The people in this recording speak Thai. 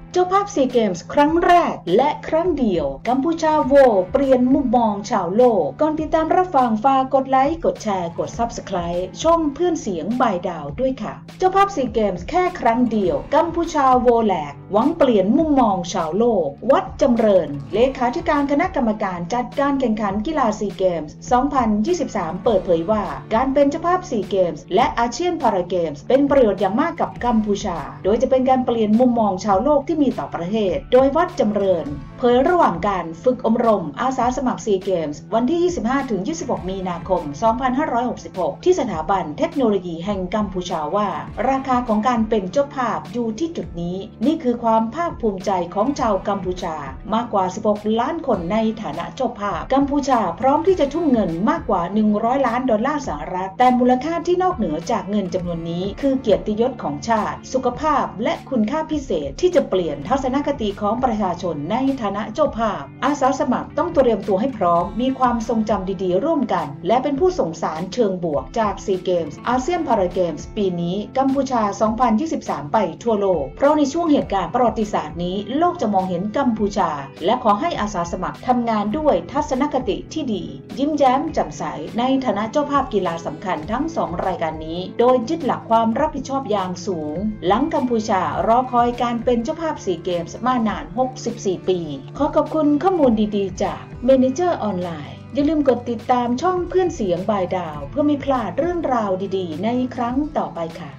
เจ้าภาพซีเกมส์ครั้งแรกและครั้งเดียวกัมพูชาโวเปลี่ยนมุมมองชาวโลกก่อนติดตามรับฟังฝากกดไลค์กดแชร์กด Subscribe ช่องเพื่อนเสียงบ่ายดาวด้วยค่ะเจ้าภาพซีเกมส์แค่ครั้งเดียวกัมพูชาโวแหลกหวังเปลี่ยนมุมมองชาวโลกวัดจำเริญเลขาธิการคณะกรรมการจัดการแข่งขันกีฬาซีเกมส์ 2023 เปิดเผยว่าการเป็นเจ้าภาพซีเกมส์และอาเซียนพาราเกมส์เป็นประโยชน์อย่างมากกับกัมพูชาโดยจะเป็นการเปลี่ยนมุมมองชาวโลกที่มีต่อประเทศโดยวัดจำเริญเผยระหว่างการฝึกอบรมอาสาสมัครซีเกมส์วันที่ 25-26 มีนาคม 2566 ที่สถาบันเทคโนโลยีแห่งกัมพูชาว่าราคาของการเป็นเจ้าภาพอยู่ที่จุดนี้นี่คือความภาคภูมิใจของชาวกัมพูชามากกว่า 16 ล้านคนในฐานะเจ้าภาพกัมพูชาพร้อมที่จะทุ่มเงินมากกว่า 100 ล้านดอลลาร์สหรัฐแต่มูลค่าที่นอกเหนือจากเงินจำนวนนี้คือเกียรติยศของชาติสุขภาพและคุณค่าพิเศษที่จะเปลี่ยนทัศนคติของประชาชนในฐานะเจ้าภาพอาสาสมัครต้องเตรียมตัวให้พร้อมมีความทรงจำดีๆร่วมกันและเป็นผู้ส่งสารเชิงบวกจากซีเกมส์อาเซียนพาราเกมส์ปีนี้กัมพูชา 2023 ไปทั่วโลกเพราะในช่วงเหตุการณ์ประวัติศาสตร์นี้โลกจะมองเห็นกัมพูชาและขอให้อาสาสมัครทำงานด้วยทัศนคติที่ดียิ้มแย้มแจ่มใสในฐานะเจ้าภาพกีฬาสำคัญทั้ง2รายการนี้โดยยึดหลักความรับผิดชอบอย่างสูงหลังกัมพูชารอคอยการเป็นเจ้าภาพซีเกมส์มานาน64 ปีขอขอบคุณข้อมูลดีๆจากเมเนเจอร์ออนไลน์อย่าลืมกดติดตามช่องเพื่อนเสียงบ่ายดาวเพื่อไม่พลาดเรื่องราวดีๆในครั้งต่อไปค่ะ